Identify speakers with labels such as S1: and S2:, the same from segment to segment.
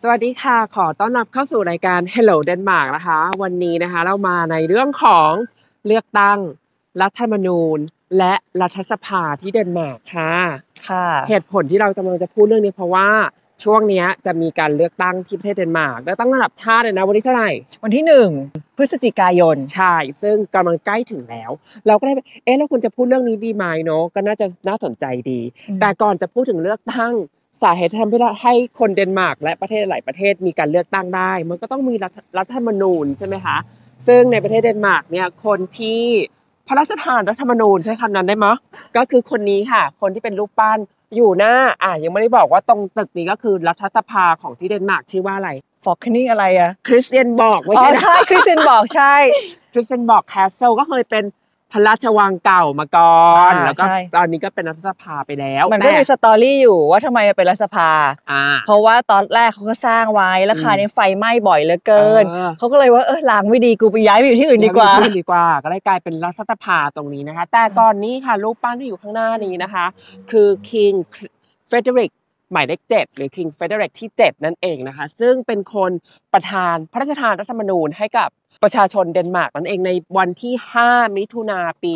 S1: สวัสดีค่ะขอต้อนรับเข้าสู่รายการ Hello Denmark นะคะวันนี้นะคะเรามาในเรื่องของเลือกตั้งรัฐธรรมนูญและรัฐสภาที่เดนมาร์กค่ะเหตุผลที่เรากำลังจะพูดเรื่องนี้เพราะว่าช่วงนี้จะมีการเลือกตั้งที่ประเทศเดนมาร์กเลือกตั้งระดับชาติเลยนะวันที่เท่าไหร่
S2: วันที่1 พฤศจิกายน
S1: ใช่ซึ่งกำลังใกล้ถึงแล้วเราก็เลยเราควรจะพูดเรื่องนี้ดีไหมเนาะก็น่าสนใจดีแต่ก่อนจะพูดถึงเลือกตั้งสาเหตุที่ทำให้คนเดนมาร์กและประเทศหลายประเทศมีการเลือกตั้งได้มันก็ต้องมีรัฐธรรมนูญใช่ไหมคะซึ่งในประเทศเดนมาร์กเนี่ยคนที่พระราชทานรัฐธรรมนูญใช้คำนั้นได้ไหมก็คือคนนี้ค่ะคนที่เป็นรูปปั้นอยู่หน้ายังไม่ได้บอกว่าตรงตึกนี้ก็คือรัฐสภาของที่เดนมาร์กชื่อว่าอะไร
S2: ฟอกนี่อะไรอะ
S1: คริสเตียนบอกไม่ใช่
S2: ใช่คริสเตียนบอกใช่
S1: คริสเตียนบอกแคสเซิลก็เคยเป็นพระราชวังเก่ามาก่อนแล้วก็ตอนนี้ก็เป็นรัฐสภาไปแล้ว
S2: มันก็มีสตอรี่อยู่ว่าทำไมเป็นรัฐสภาเพราะว่าตอนแรกเขาก็สร้างไว้แล้วคราวนี้ไฟไหม้บ่อยเหลือเกินเขาก็เลยว่าล้างไม่ดีกูไปย้ายไปอยู่ที่อื่นดีกว่า
S1: ก็เลยกลายเป็นรัฐสภาตรงนี้นะคะแต่ตอนนี้ค่ะรูปปั้นที่อยู่ข้างหน้านี้นะคะคือ King Frederick หมายเลข7หรือ King Frederick ที่7นั่นเองนะคะซึ่งเป็นคนประธานพระราชทานรัฐธรรมนูญให้กับประชาชนเดนมาร์กนั่นเองในวันที่5มิถุนายนปี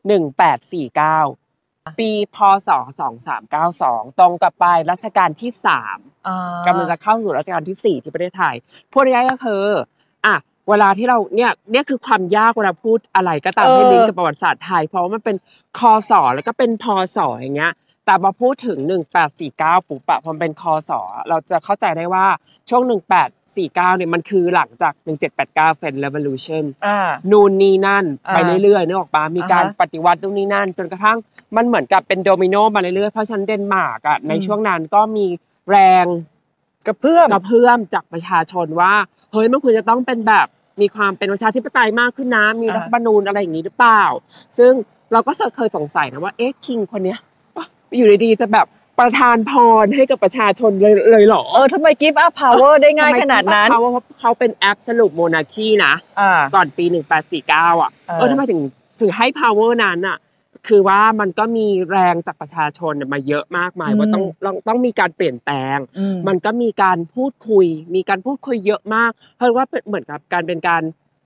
S1: 1849ปีพ.ศ. 2392ตรงกับปลายรัชกาลที่3กำลังจะเข้าสู่รัชกาลที่4ที่ประเทศไทยพูดง่ายๆก็คือเวลาที่เราเนี่ยคือความยากเวลาพูดอะไรก็ตามให้ลิงก์กับประวัติศาสตร์ไทยเพราะว่ามันเป็นคศแล้วก็เป็นพ.ศอย่างเงี้ยแต่มาพูดถึง1849ปุ๊บพอเป็นคศเราจะเข้าใจได้ว่าช่วง1849เนี่ยมันคือหลังจาก1789 French Revolution นู่นนี่นั่นไปเรื่อยๆนึกออกปะมีการปฏิวัตินู่นนี่นั่นจนกระทั่งมันเหมือนกับเป็นโดมิโนมาเรื่อยๆเพราะฉะนั้นเดนมาร์กในช่วงนั้นก็มีแรง
S2: กระเพื่
S1: อมจากประชาชนว่าเฮ้ยมันควรจะต้องเป็นแบบมีความเป็นประชาธิปไตยมากขึ้นนะมีรัฐธรรมนูญอะไรอย่างนี้หรือเปล่าซึ่งเราก็เคยสงสัยนะว่าคิงคนเนี้ยอยู่ดีๆจะแบบประทานพรให้กับประชาชนเลยหรอ
S2: ทำไม give up power ได้ง่ายขนาดนั้น
S1: เขาเป็น absolute monarchy นะก่อนปี1849ทำไมถึงให้ power นั้นคือว่ามันก็มีแรงจากประชาชนมาเยอะมากมายว่าต้องมีการเปลี่ยนแปลงมันก็มีการพูดคุยเยอะมากเพราะว่าเหมือนกับเป็นการ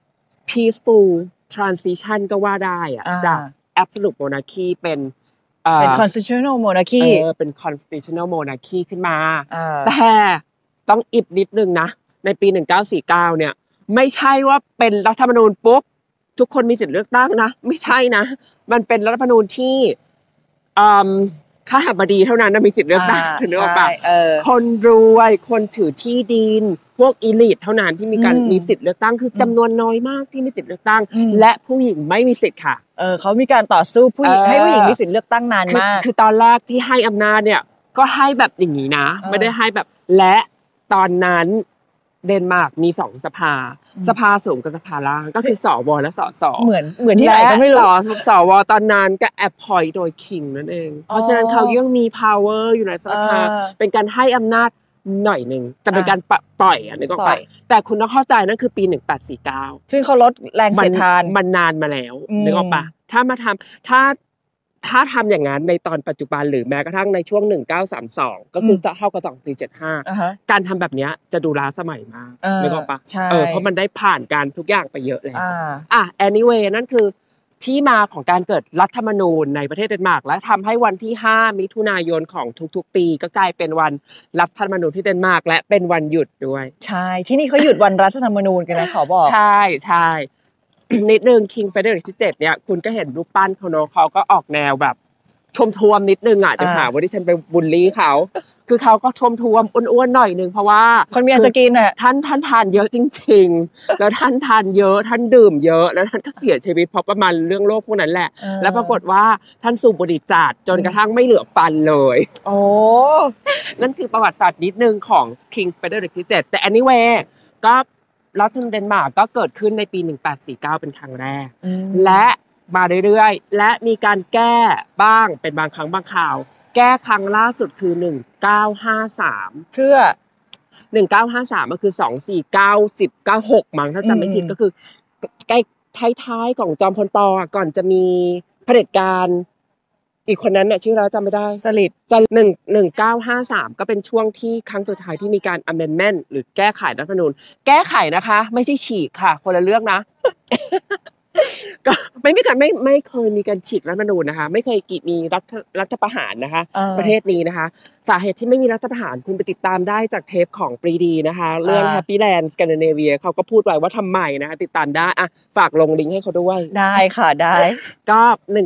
S1: peaceful transition ก็ว่าได้จาก absolute monarchy เป็น
S2: constitutional monarchy
S1: เป็น constitutional monarchy ขึ้นมาแต่ต้องอิบนิดนึงนะในปี1949เนี่ยไม่ใช่ว่าเป็นรัฐธรรมนูญปุ๊บทุกคนมีสิทธิ์เลือกตั้งนะไม่ใช่นะมันเป็นรัฐธรรมนูญที่ข้าราชบดีเท่านั้นมีสิทธิ์เลือกตั้งนึกออกปะคนรวยคนถือที่ดินพวกอีลิทเท่านั้นที่มีสิทธิ์เลือกตั้งคือจำนวนน้อยมากที่มีสิทธิ์เลือกตั้งและผู้หญิงไม่มีสิทธิ์ค่ะ
S2: เขามีการต่อสู้ผู้หญิงให้ผู้หญิงมีสิทธิ์เลือกตั้งนานมาก
S1: คือตอนแรกที่ให้อำนาจเนี่ยก็ให้แบบอย่างนี้นะไม่ได้ให้แบบและตอนนั้นเดนมาร์กมี2สภาสูงกับสภาล่างก็คือสวและสส
S2: เหมือนที่ไหนก็ไม่รู้
S1: สวตอนนั้นก็แอปพอยต์โดยคิงนั่นเองเพราะฉะนั้นเขายังมี power อยู่ในสภาเป็นการให้อำนาจหน่อยนึงแต่เป็นการปล่อยนึกออกไปแต่คุณต้องเข้าใจนั่นคือปี1849
S2: ซึ่งเขาลดแรงเสียดทาน
S1: มันนานมาแล้วนึกออกปะถ้าทำอย่างนั้นในตอนปัจจุบันหรือแม้กระทั่งในช่วง1932ก็คือเท่ากับ2475การทำแบบนี้จะดูล้าสมัยมากนึกออกปะเพราะมันได้ผ่านการทุกอย่างไปเยอะแล้วanyway นั่นคือที่มาของการเกิดรัฐธรรมนูญในประเทศเดนมาร์กและทำให้วันที่5มิถุนายนของทุกๆปีก็กลายเป็นวันรัฐธรรมนูญที่เดนมาร์กและเป็นวันหยุดด้วย
S2: ใช่ที่นี่เขาหยุดวันรัฐธรรมนูญกันนะขอบอก
S1: ใช่นิดนึง King Frederick ที่7เนี่ยคุณก็เห็นรูปปั้นเขาเนาะเขาก็ออกแนวแบบท่วมนิดนึงจะหาว่าที่ฉันไปบูลลี่เขาคือเขาก็ท่วมอ้วนๆหน่อยนึงเพราะว่า
S2: คนมีอาจจะกิน
S1: ท่านทานเยอะจริงๆแล้วท่านทานเยอะท่านดื่มเยอะแล้วท่านก็เสียชีวิตเพราะประมาณเรื่องโรคพวกนั้นแหละแล้วปรากฏว่าท่านสูบบุหรี่จัดจนกระทั่งไม่เหลือฟันเลยนั่นคือประวัติศาสตร์นิดนึงของ King Frederick ที่7แต่ anyway ก็รัฐเดนมาร์กก็เกิดขึ้นในปี1849เป็นครั้งแรกและมาเรื่อยๆและมีการแก้บ้างเป็นบางครั้งบางคราวแก้ครั้งล่าสุดคือ1953
S2: เพื่อ
S1: 1953ก็คือ2490 96มั้งถ้าจำไม่ผิดก็คือใกล้ท้ายๆของจอมพลป.ก่อนจะมีเผด็จการอีกคนนั้นน่ะชื่อเราจำไม่ได้
S2: สลิด
S1: 1953ก็เป็นช่วงที่ครั้งสุดท้ายที่มีการ amendment หรือแก้ไขรัฐธรรมนูญแก้ไขนะคะไม่ใช่ฉีกค่ะคนละเรื่องนะ ก็ไม่เคยมีการฉีกรัฐธรรมนูญนะคะไม่เคยมีรัฐประหารนะคะประเทศนี้นะคะสาเหตุที่ไม่มีรัฐประหารคุณไปติดตามได้จากเทปของปรีดีนะคะเรื่อง Happy Land Scandinavia เขาก็พูดไว้ว่าทำไมนะคะติดตามได้อ่ะฝากลงลิงก์ให้เขาด้วย
S2: ได้ค่ะได้
S1: ก็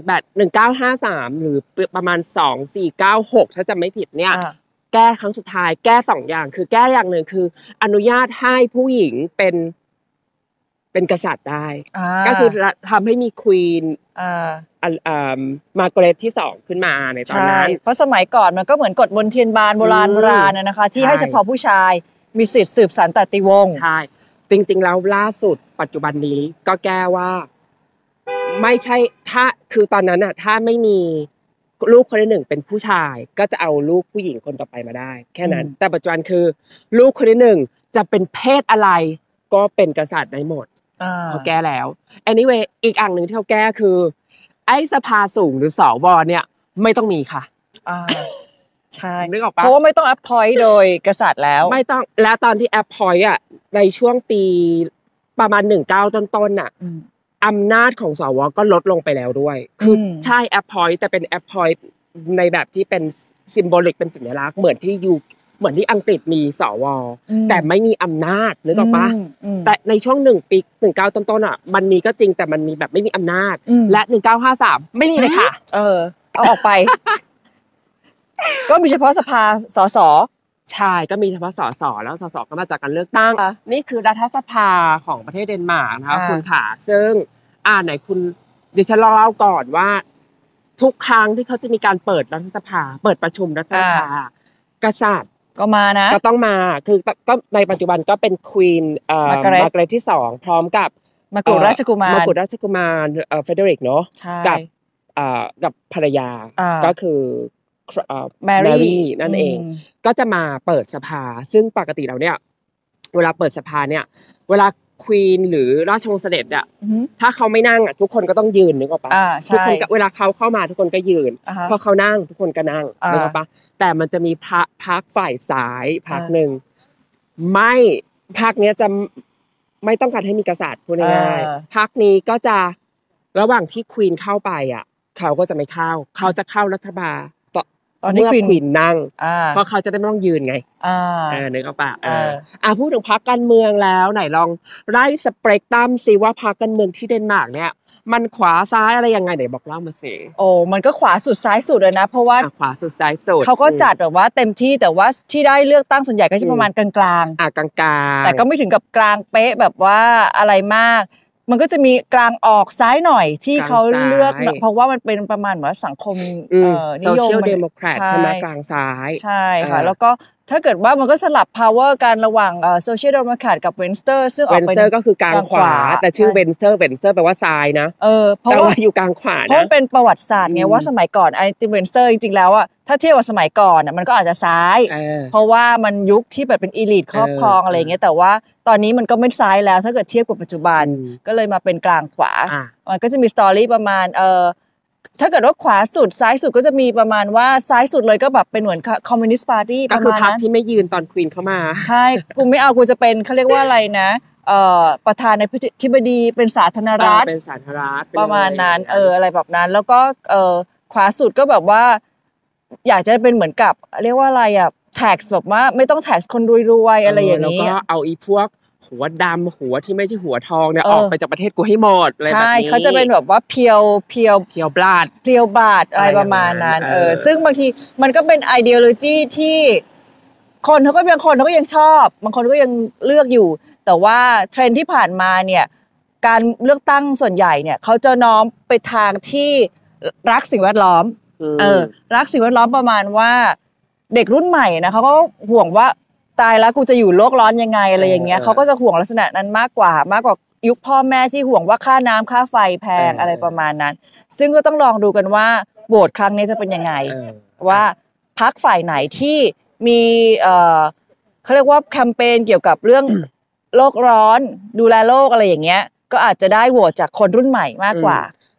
S1: 1953หรือประมาณ2496ถ้าจำไม่ผิดเนี่ยแก้ครั้งสุดท้ายแก้2อย่างคือแก้อย่างหนึ่งคืออนุญาตให้ผู้หญิงเป็นกษัตริย์ได้ก็คือทำให้มีควีนมาร์กาเร็ตที่2ขึ้นมาในตอนนั้น
S2: เพราะสมัยก่อนมันก็เหมือนกฎมนเทียนบานโบราณนะคะที่ให้เฉพาะผู้ชายมีสิทธิ์สืบสันตติวงศ์
S1: ใช่จริงๆแล้วล่าสุดปัจจุบันนี้ก็แก้ว่าไม่ใช่ถ้าคือตอนนั้นน่ะถ้าไม่มีลูกคนที่1เป็นผู้ชายก็จะเอาลูกผู้หญิงคนต่อไปมาได้แค่นั้นแต่ปัจจุบันคือลูกคนที่1จะเป็นเพศอะไรก็เป็นกษัตริย์ได้หมดเขาแก้แล้ว anyway อีกอันหนึ่งที่เขาแก้คือไอ้สภาสูงหรือสวเนี่ยไม่ต้องมีค่ะ
S2: ใช่นึกออกปะเพราะว่าไม่ต้อง appoint โดยกษัตริย์แล้ว
S1: ไม่ต้องแล้วตอนที่ appoint อ่ะในช่วงปีประมาณ19ต้นๆน่ะอำนาจของสวก็ลดลงไปแล้วด้วยคือใช่ appoint แต่เป็น appoint ในแบบที่เป็น symbolic เป็นสัญลักษณ์เหมือนที่อังกฤษมีสวแต่ไม่มีอำนาจนึกออกปะแต่ในช่วง1ปี19ต้นๆอ่ะมันมีก็จริงแต่มันมีแบบไม่มีอำนาจและ1953ไม่มีเลยค่ะ
S2: เอาออกไปก็มีเฉพาะสภาสส
S1: ใช่ก็มีเฉพาะสสแล้วสสก็มาจากการเลือกตั้งนี่คือรัฐสภาของประเทศเดนมาร์กนะคะคุณค่ะซึ่งไหนคุณดิฉันเล่าก่อนว่าทุกครั้งที่เขาจะมีการเปิดรัฐสภาเปิดประชุมรัฐสภากษัตริย์
S2: ก็มานะ
S1: ก็ต้องมาคือก็ในปัจจุบันก็เป็นควีนมาร์กาเร็ตที่2พร้อมกับ
S2: มกุฎราชกุมาร
S1: เฟเดริกเนาะกับภรรยาก็คือแมรี่นั่นเองก็จะมาเปิดสภาซึ่งปกติแล้วเนี่ยเวลาเปิดสภาเนี่ยเวลาควีนหรือราชวงศ์เสด็จอ่ะถ้าเขาไม่นั่งทุกคนก็ต้องยืนนึกออกปะทุกคนเวลาเขาเข้ามาทุกคนก็ยืนพอเขานั่งทุกคนก็นั่งนึกออกปะแต่มันจะมีพรรคฝ่ายซ้ายพรรคนึงไม่พรรคเนี้ยจะไม่ต้องการให้มีกษัตริย์พูดง่ายๆพรรคนี้ก็จะระหว่างที่ควีนเข้าไปอ่ะเขาก็จะไม่เข้าเขาจะเข้ารัฐบาลตอนนี้ควีนนั่งเพราะเขาจะได้ไม่ต้องยืนไงนึกออกปะพูดถึงพรรคการเมืองแล้วไหนลองไล่สเปกตรัมซิว่าพรรคการเมืองที่เดนมาร์กเนี่ยมันขวาซ้ายอะไรยังไงไหนบอกเล่ามาสิ
S2: โอ้มันก็ขวาสุดซ้ายสุดเลยนะเพราะว่า
S1: ขวาสุดซ้ายสุด
S2: เขาก็จัดแบบว่าเต็มที่แต่ว่าที่ได้เลือกตั้งส่วนใหญ่ก็จะประมาณกลาง
S1: กลาง
S2: แต่ก็ไม่ถึงกับกลางเป๊ะแบบว่าอะไรมากมันก็จะมีกลางออกซ้ายหน่อยที่เขาเลือกเพราะว่ามันเป็นประมาณว่าสังคมนิยม
S1: Social Democrat ใช่ไหมกลางซ้าย
S2: ใช่ค่ะแล้วก็ถ้าเกิดว่ามันก็สลับ power กันระหว่างSocial Democrat กับ Venstre ซึ่งออกเป็น
S1: Venstre ก็คือกลางขวาแต่ชื่อ Venstre แปลว่าซ้ายนะ
S2: เพราะว่า
S1: อยู่กลางขวานะ
S2: เพราะเป็นประวัติศาสตร์ไงว่าสมัยก่อนไอ้ Venstre จริงๆแล้วอ่ะถ้าเทียบกับสมัยก่อนมันก็อาจจะซ้ายเพราะว่ามันยุคที่แบบเป็นอีลิทครอบครองอะไรอย่างเงี้ยแต่ว่าตอนนี้มันก็ไม่ซ้ายแล้วถ้าเกิดเทียบกับปัจจุบันก็เลยมาเป็นกลางขวามันก็จะมีสตอรี่ประมาณถ้าเกิดว่าขวาสุดซ้ายสุดก็จะมีประมาณว่าซ้ายสุดเลยก็แบบเป็นเหมือนคอมมิวนิสต์ปาร์ตี้
S1: ก็คือพรรคที่ไม่ยืนตอนควีนเข้ามา
S2: ใช่กูไม่เอากูจะเป็นเขาเรียกว่าอะไรนะประธานาธิบดีเป็นสาธารณรัฐ
S1: เป็นสาธารณรัฐ
S2: ประมาณนั้นอะไรแบบนั้นแล้วก็ขวาสุดก็แบบว่าอยากจะเป็นเหมือนกับเรียกว่าอะไรอ่ะแท็กซ์แบบว่าไม่ต้องแท็กซ์คนรวยๆอะไรอย่างนี้
S1: แล้วก็เอาอีพวกหัวดำหัวที่ไม่ใช่หัวทองเนี่ยออกไปจากประเทศกูให้หมดอะไรแบบนี้
S2: ใช่เขาจะเป็นแบบว่าเพียว
S1: บลา
S2: ดอะไรประมาณนั้นซึ่งบางทีมันก็เป็น ideology ที่คนเขาก็บางคนเขาก็ยังชอบบางคนก็ยังเลือกอยู่แต่ว่าเทรนด์ที่ผ่านมาเนี่ยการเลือกตั้งส่วนใหญ่เนี่ยเขาจะน้อมไปทางที่รักสิ่งแวดล้อมรักสิ่งแวดล้อมประมาณว่าเด็กรุ่นใหม่นะเขาก็ห่วงว่าตายแล้วกูจะอยู่โลกร้อนยังไงอะไรอย่างเงี้ยเขาก็จะห่วงลักษณะนั้นมากกว่ายุคพ่อแม่ที่ห่วงว่าค่าน้ำค่าไฟแพงอะไรประมาณนั้นซึ่งก็ต้องลองดูกันว่าโหวตครั้งนี้จะเป็นยังไงว่าพรรคฝ่ายไหนที่มีเขาเรียกว่าแคมเปญเกี่ยวกับเรื่องโลกร้อนดูแลโลกอะไรอย่างเงี้ยก็อาจจะได้โหวตจากคนรุ่นใหม่มากกว่า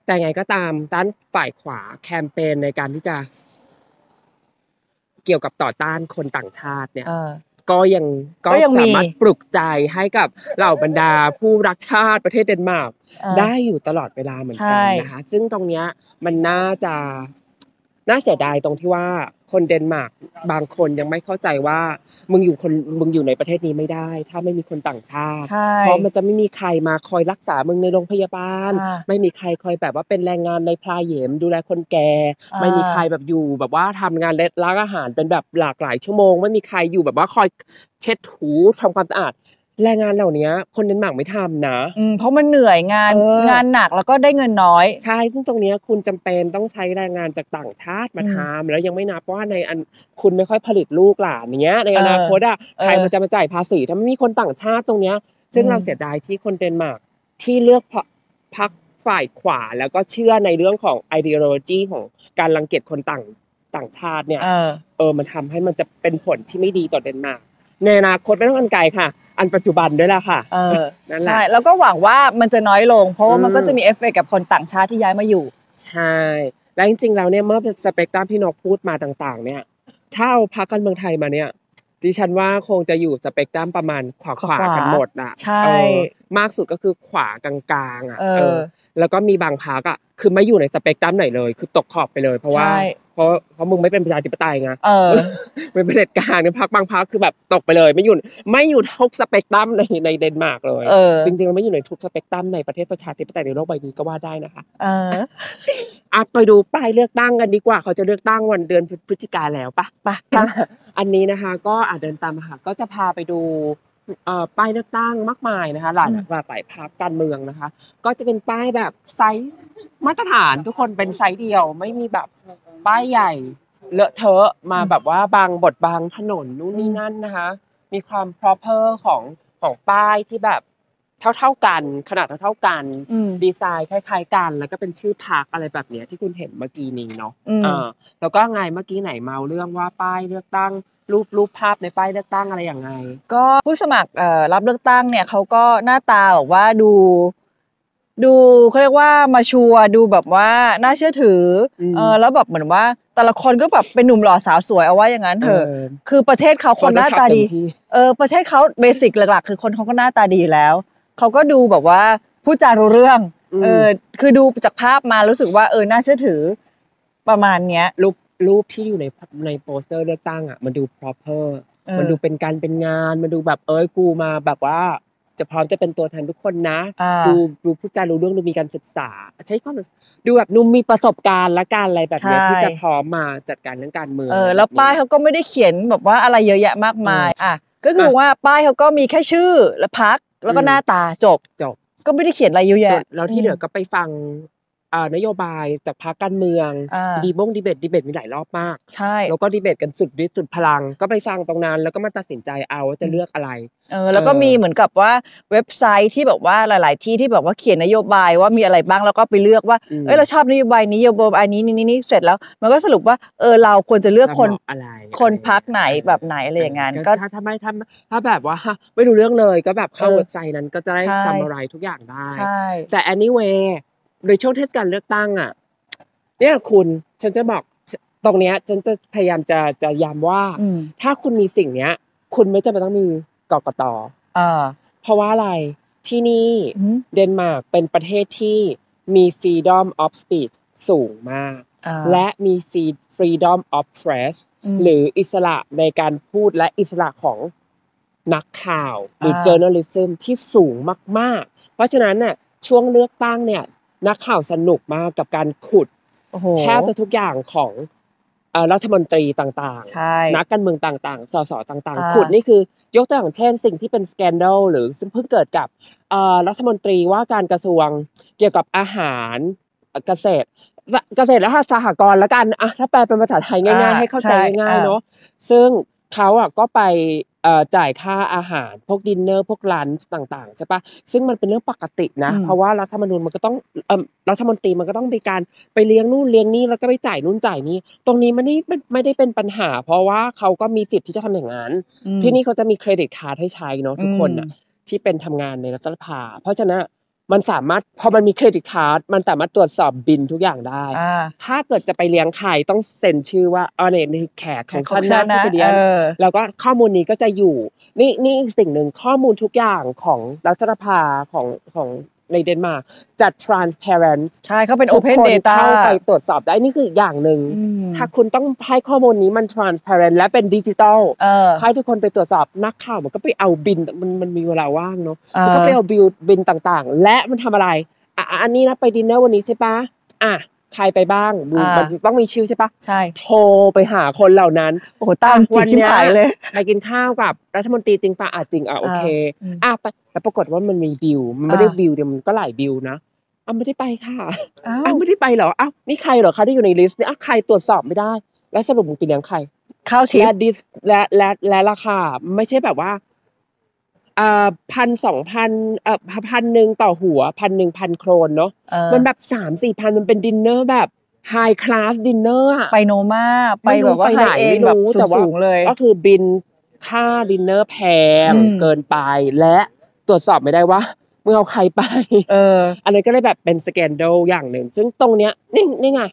S1: แต่ไงก็ตามด้านฝ่ายขวาแคมเปญในการที่จะเกี่ยวกับต่อต้านคนต่างชาติเนี่ยก็ยังสามารถปลุกใจให้กับเหล่าบรรดาผู้รักชาติประเทศเดนมาร์กได้อยู่ตลอดเวลาเหมือนกันนะคะซึ่งตรงเนี้ยมันน่าเสียดายตรงที่ว่าคนเดนมาร์กบางคนยังไม่เข้าใจว่ามึงอยู่ในประเทศนี้ไม่ได้ถ้าไม่มีคนต่างชาติเพราะมันจะไม่มีใครมาคอยรักษามึงในโรงพยาบาลไม่มีใครคอยแบบว่าเป็นแรงงานในพลาเหยมดูแลคนแก่ไม่มีใครแบบอยู่แบบว่าทำงานร้านอาหารเป็นแบบหลากหลายชั่วโมงไม่มีใครอยู่แบบว่าคอยเช็ดถูทำความสะอาดแรงงานเหล่านี้คนเดนมาร์กไม่ทำนะ
S2: เพราะมันเหนื่อยงานหนักแล้วก็ได้เงินน้อย
S1: ใช่ซึ่งตรงนี้คุณจำเป็นต้องใช้แรงงานจากต่างชาติมาทำแล้วยังไม่นับว่าในคุณไม่ค่อยผลิตลูกหลานอย่างเงี้ยในอนาคตใครมันจะมาจ่ายภาษีถ้าไม่มีคนต่างชาติตรงเนี้ยซึ่งเราเสียดายที่คนเดนมาร์กที่เลือกพรรคฝ่ายขวาแล้วก็เชื่อในเรื่องของ ideology ของการรังเกียจคนต่างชาติเนี่ยมันทำให้มันจะเป็นผลที่ไม่ดีต่อเดนมาร์กในอนาคตไม่ต้องอันไกลค่ะอันปัจจุบันด้วยล่ะค่ะ
S2: นั่นแหละใช่แล้วก็หวังว่ามันจะน้อยลงเพราะว่ามันก็จะมีเอฟเฟกต์กับคนต่างชาติที่ย้ายมาอยู่
S1: ใช่แล้วจริงๆแล้วเนี่ยเมื่อสเปกตรัมที่นกพูดมาต่างๆเนี่ยถ้าเอาพรรคการเมืองไทยมาเนี่ยดิฉันว่าคงจะอยู่สเปกตรัมประมาณขวากันหมดน่ะ
S2: ใช่
S1: มากสุดก็คือขวากลางๆแล้วก็มีบางพรรคคือไม่อยู่ในสเปกตรัมไหนเลยคือตกขอบไปเลยเพราะว่าเพราะมึงไม่เป็นประชาธิปไตยไงเป็นเผด็จการในพรรคบางพรรคคือแบบตกไปเลยไม่อยู่ทุกสเปกตรัมในเดนมาร์กเลยจริงๆมันไม่อยู่ในทุกสเปกตรัมในประเทศประชาธิปไตยในโลกใบนี้ก็ว่าได้นะคะไปดูป้ายเลือกตั้งกันดีกว่าเขาจะเลือกตั้งวันเดือนพฤศจิกายนแล้วปะอันนี้นะคะก็เดินตามมาค่ะก็จะพาไปดูป้ายเลือกตั้งมากมายนะคะหลายพรรคการเมืองนะคะก็จะเป็นป้ายแบบไซส์มาตรฐานทุกคนเป็นไซส์เดียวไม่มีแบบป้ายใหญ่เลอะเทอะมาแบบว่าบางบทบางถนนนู่นนี่นั่นนะคะมีความ proper ของป้ายที่แบบเท่ากันขนาดเท่ากันดีไซน์คล้ายๆกันแล้วก็เป็นชื่อพรรคอะไรแบบเนี้ยที่คุณเห็นเมื่อกี้นี้เนาะแล้วก็ไงเมื่อกี้ไหนเมาเรื่องว่าป้ายเลือกตั้งรูปภาพในป้ายเลือกตั้งอะไรอย่างไง
S2: ก็ผู้สมัครรับเลือกตั้งเนี่ยเขาก็หน้าตาแบบว่าดูเขาเรียกว่ามาชัวร์ดูแบบว่าน่าเชื่อถือแล้วแบบเหมือนว่าแต่ละคนก็แบบเป็นหนุ่มหล่อสาวสวยเอาไว้อย่างนั้นเถอะคือประเทศเขาคนหน้าตาดีประเทศเขาเบสิกหลักๆคือคนเขาก็หน้าตาดีอยู่แล้วเขาก็ดูแบบว่าพูดจารู้เรื่องคือดูจากภาพมารู้สึกว่าน่าเชื่อถือประมาณเนี้ย
S1: รูปที่อยู่ในโปสเตอร์เลือกตั้งมันดู proper มันดูเป็นการเป็นงานมันดูแบบกูมาแบบว่าจะพร้อมจะเป็นตัวแทนทุกคนนะดูพูดจารู้เรื่องดูมีการศึกษาใช้ความดูแบบนุ่มมีประสบการณ์และการอะไรแบบนี้ที่จะพร้อมมาจัดการเรื่องการเมือง
S2: แล้วป้ายเขาก็ไม่ได้เขียนแบบว่าอะไรเยอะแยะมากมายก็คือว่าป้ายเขาก็มีแค่ชื่อและพรรคแล้วก็หน้าตาจบก็ไม่ได้เขียนอะไรเยอะแยะ
S1: แล้วที่เหลือก็ไปฟังนโยบายจากพรรคการเมืองดีเบตมีหลายรอบมาก
S2: ใช่
S1: แล้วก็ดีเบตกันสุดฤทธิ์สุดพลังก็ไปฟังตรงนั้นแล้วก็มาตัดสินใจเอาว่าจะเลือกอะไร
S2: แล้วก็มีเหมือนกับว่าเว็บไซต์ที่แบบว่าหลายๆที่ที่แบบว่าเขียนนโยบายว่ามีอะไรบ้างแล้วก็ไปเลือกว่าเราชอบนโยบายนี้นโยบายนี้เสร็จแล้วมันก็สรุปว่าเราควรจะเลือกคนพรรคไหนแบบไหนอะไรอย่างงั้น
S1: ก็ถ้าแบบว่าไม่รู้เรื่องเลยก็แบบเข้าเว็บไซต์นั้นก็จะได้ซัมมาไรทุกอย่างได้แต่ anywayโดยช่วงเทศกาลเลือกตั้งเนี่ยคุณฉันจะบอกตรงเนี้ยฉันจะพยายามจะย้ำว่าถ้าคุณมีสิ่งเนี้ยคุณไม่จำเป็นต้องมีกกต.เพราะว่าอะไรที่นี่เดนมาร์กเป็นประเทศที่มี freedom of speech สูงมากและมี freedom of press หรืออิสระในการพูดและอิสระของนักข่าวหรือ journalism ที่สูงมากๆเพราะฉะนั้นเนี่ยช่วงเลือกตั้งเนี่ยนักข่าวสนุกมากกับการขุดแทบจะทุกอย่างของรัฐมนตรีต่างๆนักการเมืองต่างๆสสต่างๆขุดนี่คือยกตัวอย่างเช่นสิ่งที่เป็นสแกนดัลหรือซึ่งเพิ่งเกิดกับรัฐมนตรีว่าการกระทรวงเกี่ยวกับอาหารเกษตรและสหกรณ์ละกันถ้าแปลเป็นภาษาไทยง่ายๆให้เข้าใจง่ายๆเนาะซึ่งเขาก็ไปจ่ายค่าอาหารพวกดินเนอร์พวกลันช์ต่างๆใช่ปะซึ่งมันเป็นเรื่องปกตินะเพราะว่ารัฐธรรมนูญมันก็ต้องรัฐมนตรีมันก็ต้องมีการไปเลี้ยงนู่นเลี้ยงนี่แล้วก็ไปจ่ายนู่นจ่ายนี่ตรงนี้มันไม่ได้เป็นปัญหาเพราะว่าเขาก็มีสิทธิ์ที่จะทำอย่างนั้นที่นี่เขาจะมีเครดิตการ์ดให้ใช้เนาะทุกคนที่เป็นทำงานในรัฐสภาเพราะฉะนั้นมันสามารถพอมันมีเครดิตการ์ดมันสามารถตรวจสอบบิลทุกอย่างได้ถ้าเกิดจะไปเลี้ยงใครต้องเซ็นชื่อว่านี่แขกของฉันนะที่ไปเลี้ยงแล้วก็ข้อมูลนี้ก็จะอยู่นี่อีกสิ่งหนึ่งข้อมูลทุกอย่างของรัฐสภาของในเดนมาร์กจัด transparent
S2: ใช่เขาเป็น open
S1: ทุกคน
S2: data
S1: เข้าไปตรวจสอบได้นี่คืออีกอย่างหนึ่งถ้าคุณต้องให้ข้อมูลนี้มัน transparent และเป็นดิจิตอลให้ทุกคนไปตรวจสอบนักข่าวมันก็ไปเอาบินมันมีเวลาว่างเนาะมันก็ไปเอาบินต่างๆและมันทำอะไรอันนี้นะไปดินเนอร์วันนี้ใช่ปะใครไปบ้างมันต้องมีชื่อใช่ปะ
S2: ใช่
S1: โทรไปหาคนเหล่านั้น
S2: โอ้ตามจิตชิบหายเลย
S1: ไปกินข้าวกับรัฐมนตรีจริงปะจริงโอเคไปแต่ปรากฏว่ามันมีบิลมันไม่ได้บิลเดียวมันก็หลายบิลนะไม่ได้ไปค่ะไม่ได้ไปเหรอนี่ใครเหรอคะที่อยู่ในลิสต์เนี่ยใครตรวจสอบไม่ได้แล้วสรุปมึงไปเลี้ยงใคร
S2: ข้าวทิป
S1: และราคาไม่ใช่แบบว่า1,000-2,000 1,000ต่อหัว1,000 โครนเนาะมันแบบ3-4,000มันเป็นดินเนอร์แบบไฮคลาสดินเนอร์
S2: ไปโนมาไปแบบว่าไฮเอ็นแบบสูงเลย
S1: ก็คือบินค่าดินเนอร์แพงเกินไปและตรวจสอบไม่ได้ว่าเมื่อเอาใครไปอันนั้นก็เลยแบบเป็นสแกนโดลอย่างหนึ่งซึ่งตรงเนี้ยนี่ไง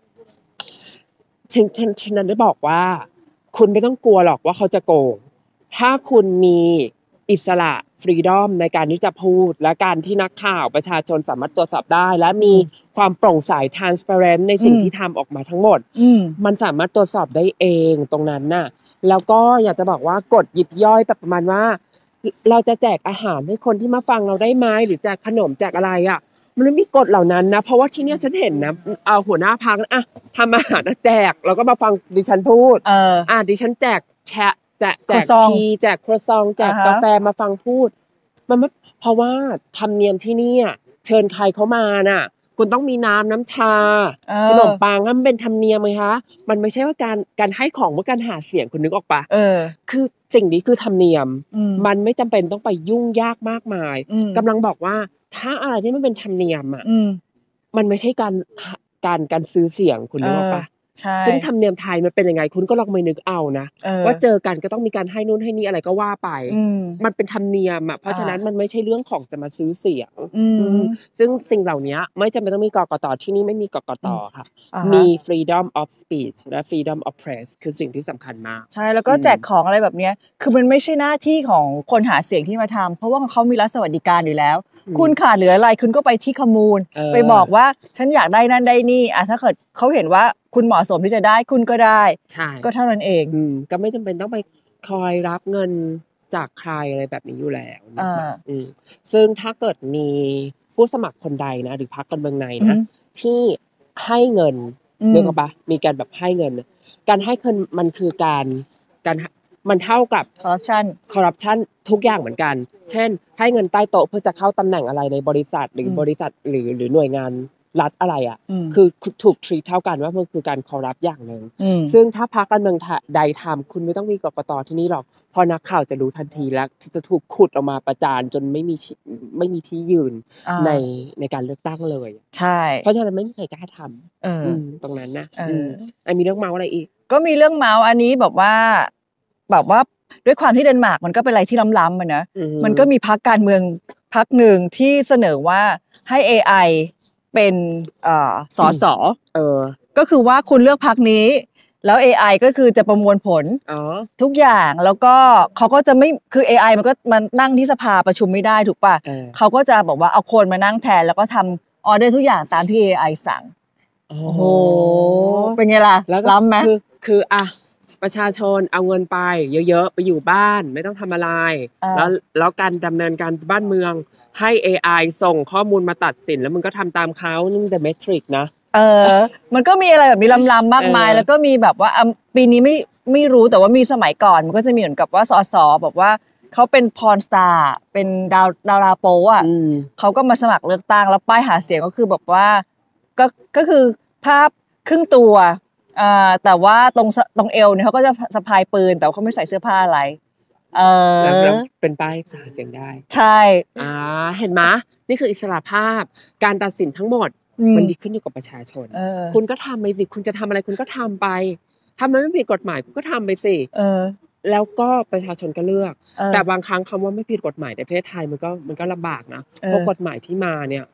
S1: ฉันนั้นได้บอกว่าคุณไม่ต้องกลัวหรอกว่าเขาจะโกงถ้าคุณมีอิสระฟรีดอมในการที่จะพูดและการที่นักข่าวประชาชนสามารถตรวจสอบได้และมีความโปร่งใส transparent ในสิ่งที่ทำออกมาทั้งหมดมันสามารถตรวจสอบได้เองตรงนั้นน่ะแล้วก็อยากจะบอกว่ากฎยิบย่อยแบบประมาณว่าเราจะแจกอาหารให้คนที่มาฟังเราได้ไหมหรือแจกขนมแจกอะไรมันไม่มีกฎเหล่านั้นนะเพราะว่าที่นี่ฉันเห็นนะหัวหน้าพรรคทำอาหารแจกแล้วก็มาฟังดิฉันพูดดิฉันแจกแจกทีแจกครัวซองแจกกาแฟมาฟังพูดมันไม่เพราะว่าธรรมเนียมที่นี่เชิญใครเขามาน่ะคุณต้องมีน้ำชาขนมปังมันเป็นธรรมเนียมไหมคะมันไม่ใช่ว่าการให้ของเมื่อการหาเสียงคุณนึกออกปะคือสิ่งนี้คือธรรมเนียมมันไม่จำเป็นต้องไปยุ่งยากมากมายกำลังบอกว่าถ้าอะไรที่มันเป็นธรรมเนียมมันไม่ใช่การซื้อเสียงคุณนึกออกปะซึ่งธรรมเนียมไทยมันเป็นยังไงคุณก็ลองไปนึกเอานะว่าเจอกันก็ต้องมีการให้นู่นให้นี่อะไรก็ว่าไปมันเป็นธรรมเนียมเพราะฉะนั้นมันไม่ใช่เรื่องของจะมาซื้อเสียงซึ่งสิ่งเหล่านี้ไม่จำเป็นต้องมีกกต.ที่นี่ไม่มีกกต.ค่ะมี freedom of speech และ freedom of press คือสิ่งที่สำคัญมาก
S2: ใช่แล้วก็แจกของอะไรแบบนี้คือมันไม่ใช่หน้าที่ของคนหาเสียงที่มาทำเพราะว่าเขามีรัฐสวัสดิการอยู่แล้วคุณขาดเหลืออะไรคุณก็ไปที่ข้อมูลไปบอกว่าฉันอยากได้นั่นได้นี่ถ้าเกิดเขาเห็นว่าคุณเหมาะสมที่จะได้คุณก็ได้ก็เท่านั้นเอง
S1: ก็ไม่จำเป็นต้องไปคอยรับเงินจากใครอะไรแบบนี้อยู่แล้วซึ่งถ้าเกิดมีผู้สมัครคนใดนะหรือพรรคการเมืองในนะที่ให้เงินนึกออกปะมีการแบบให้เงินการให้เงินมันคือการมันเท่ากับ
S2: คอร์รัปชัน
S1: ทุกอย่างเหมือนกันเช่นให้เงินใต้โต๊ะเพื่อจะเข้าตำแหน่งอะไรในบริษัทหรือบริษัทหรือหน่วยงานรัฐอะไรคือถูก treat เท่ากันว่ามันคือการคอร์รัปอย่างนึงซึ่งถ้าพรรคการเมืองใดทำคุณไม่ต้องมีกกต.ที่นี่หรอกพอนักข่าวจะรู้ทันทีแล้วจะถูกขุดออกมาประจานจนไม่มีที่ยืนในการเลือกตั้งเลย
S2: ใช่
S1: เพราะฉะนั้นไม่มีใครกล้าทำตรงนั้นนะมีเรื่องเมาอะไรอีก
S2: ก็มีเรื่องเมาอันนี้แบบว่าด้วยความที่เดนมาร์กมันก็เป็นอะไรที่ล้ำๆนะมันก็มีพรรคการเมืองพรรคหนึ่งที่เสนอว่าให้ AI เป็นสสก็คือว่าคุณเลือกพรรคนี้แล้ว AI ก็คือจะประมวลผลทุกอย่างแล้วก็เขาก็จะไม่คือ AI มันก็มันนั่งที่สภาประชุมไม่ได้ถูกป่ะเขาก็จะบอกว่าเอาคนมานั่งแทนแล้วก็ทำออเดอร์ทุกอย่างตามที่ AI สั่งโอ้โหเป็นไงล่ะล้ำไหม
S1: คือประชาชนเอาเงินไปเยอะๆไปอยู่บ้านไม่ต้องทำอะไรแล้วการดำเนินการบ้านเมืองให้ AI ส่งข้อมูลมาตัดสินแล้วมึงก็ทำตามเขานี่มัน The Matrix นะ
S2: มันก็มีอะไรแบบนี้ล้ำๆมากมายแล้วก็มีแบบว่าปีนี้ไม่รู้แต่ว่ามีสมัยก่อนมันก็จะมีเหมือนกับว่าสสแบบว่าเขาเป็นพรสตาร์เป็นดาราโป๊เขาก็มาสมัครเลือกตั้งแล้วป้ายหาเสียงก็คือแบบว่าก็คือภาพครึ่งตัวแต่ว่าตรงเอวเนี่ยเขาก็จะสะพายปืนแต่เขาไม่ใส่เสื้อผ้าอะไร
S1: แล้วเป็นป้ายหาเสียงได้
S2: ใช่
S1: เห็นไหมนี่คืออิสระภาพการตัดสินทั้งหมดมันดีขึ้นอยู่กับประชาชนคุณก็ทำไปสิคุณจะทำอะไรคุณก็ทำไปทำมันไม่ผิดกฎหมายคุณก็ทำไปสิแล้วก็ประชาชนก็เลือกแต่บางครั้งคำว่าไม่ผิดกฎหมายในประเทศไทยมันก็ลำบากนะเพราะกฎหมายที่มาเนี่ย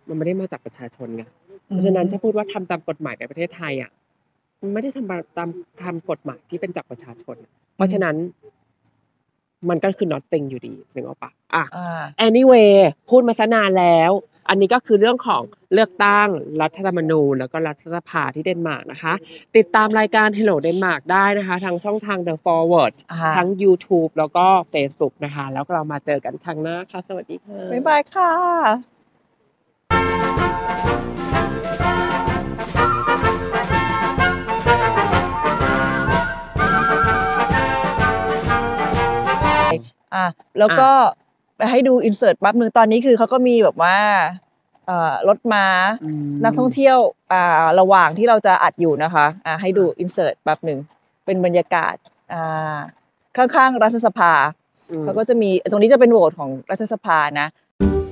S1: มันไม่ได้มาจากประชาชนไงเพราะฉะนั้นถ้าพูดว่าทำตามกฎหมายในประเทศไทยอ่ะมันไม่ได้ทำกฎหมายที่เป็นจากประชาชน เพราะฉะนั้นมันก็คือ nothing อยู่ดีนึกออกปะanyway พูดมาซะนานแล้ว อันนี้ก็คือเรื่องของเลือกตั้งรัฐธรรมนูญแล้วก็รัฐสภาที่เดนมาร์กนะคะติดตามรายการ Hello Denmark ได้นะคะทางช่องทาง The Forward ทั้ง YouTube แล้วก็ Facebook นะคะแล้วเรามาเจอกันครั้งหน้าค่ะสวัสดีค่ะ
S2: บ๊ายบายค่ะแล้วก็ไปให้ดูอินเสิร์ตแป๊บนึงตอนนี้คือเขาก็มีแบบว่ารถม้านักท่องเที่ยวระหว่างที่เราจะอัดอยู่นะคะให้ดูอินเสิร์ตแป๊บนึงเป็นบรรยากาศข้างๆรัฐสภาเขาก็จะมีตรงนี้จะเป็นโหวตของรัฐสภานะ